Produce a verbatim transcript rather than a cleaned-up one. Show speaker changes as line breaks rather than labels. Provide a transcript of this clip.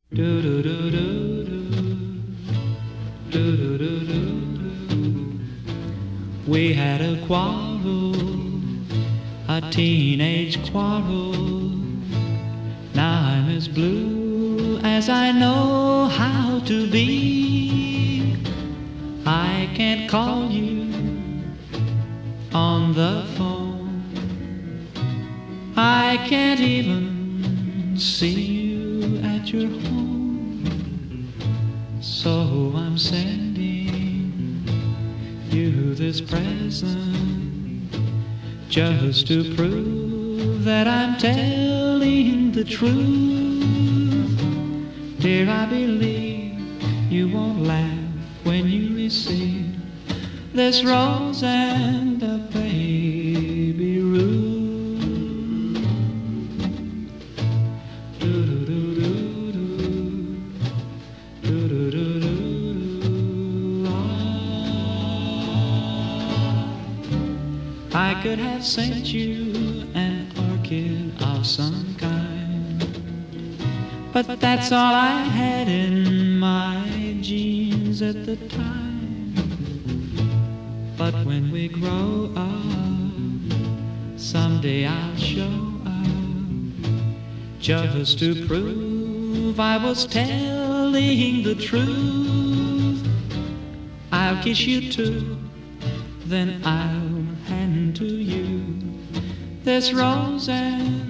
Do do do do do do do do do. We had a quarrel, a teenage quarrel. Now I'm as blue as I know how to be. I can't call you on the phone. I can't even see you at your home. So I'm sending you this present just to prove that I'm telling the truth. Dear, I believe you won't laugh when you receive this rose and a baby Ruth. I could have sent you an orchid of some kind, but that's all I had in my jeans at the time. But when we grow up, someday I'll show up just to prove I was telling the truth. I'll kiss you too, then I'll hand to you this rose and